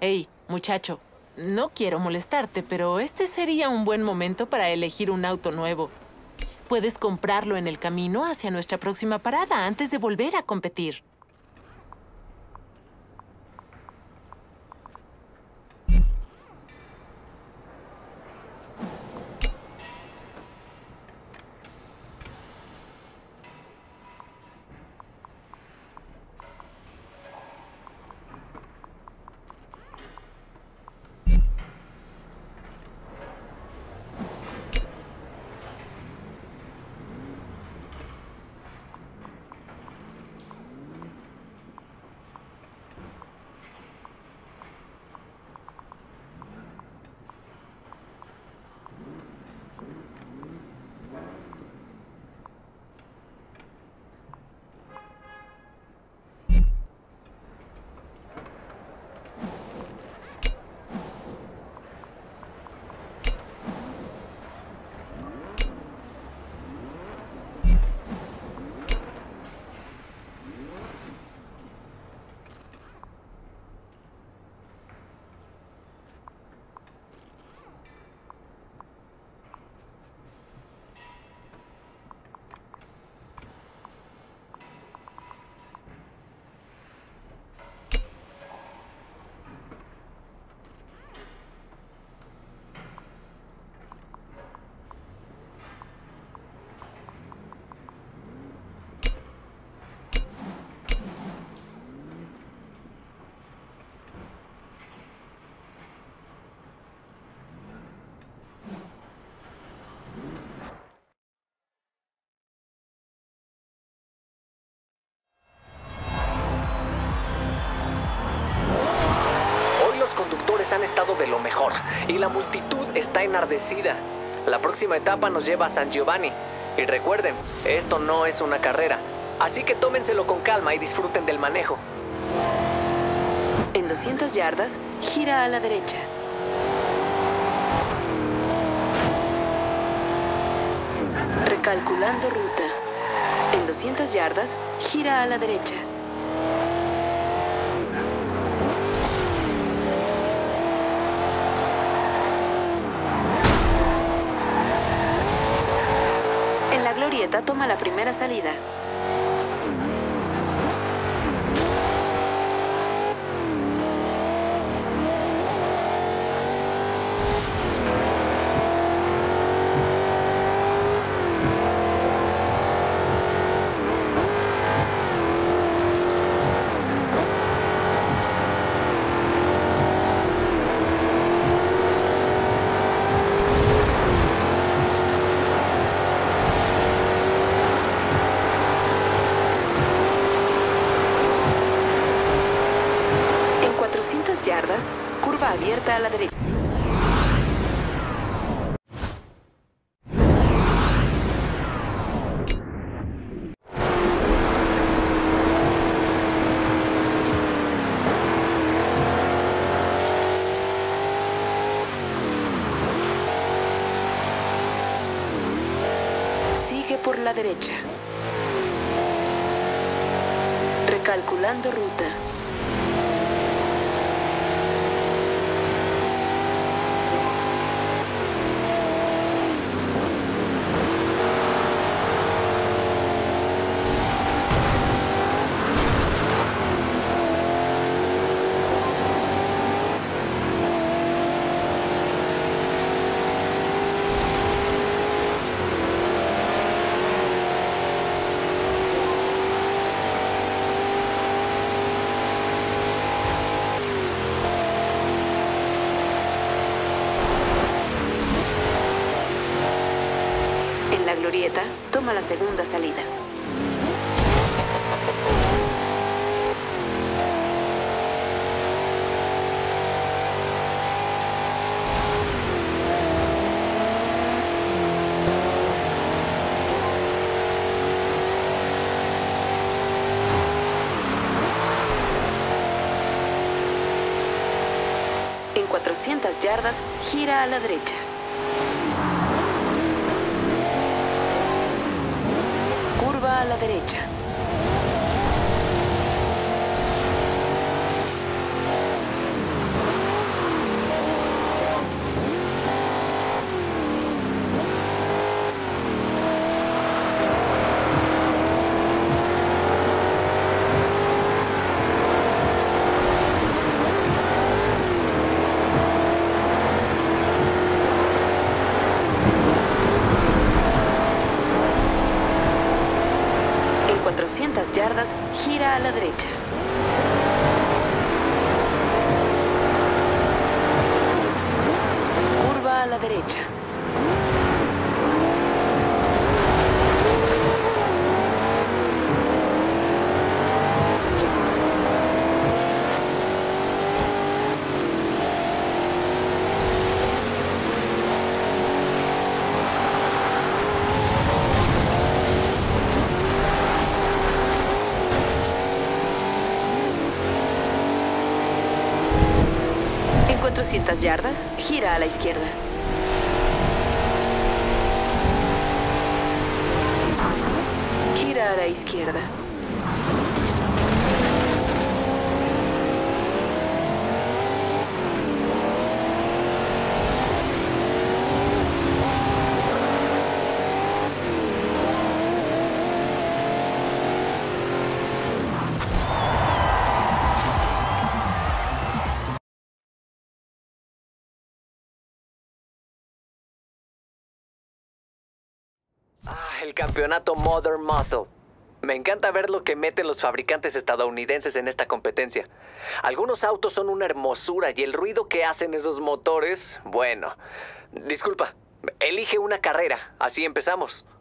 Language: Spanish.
Hey, muchacho, no quiero molestarte, pero este sería un buen momento para elegir un auto nuevo. Puedes comprarlo en el camino hacia nuestra próxima parada antes de volver a competir. Han estado de lo mejor y la multitud está enardecida. La próxima etapa nos lleva a San Giovanni. Y recuerden, esto no es una carrera, así que tómenselo con calma y disfruten del manejo. En 200 yardas, gira a la derecha. Recalculando ruta. En 200 yardas, gira a la derecha. En la glorieta, toma la primera salida. Yardas, curva abierta a la derecha. Sigue por la derecha. Recalculando ruta. La glorieta, toma la segunda salida. En 400 yardas, gira a la derecha. A la derecha. Gira a la derecha. Curva a la derecha. En 400 yardas, gira a la izquierda. Gira a la izquierda. El campeonato Modern Muscle. Me encanta ver lo que meten los fabricantes estadounidenses en esta competencia. Algunos autos son una hermosura y el ruido que hacen esos motores, bueno. Disculpa, elige una carrera, así empezamos.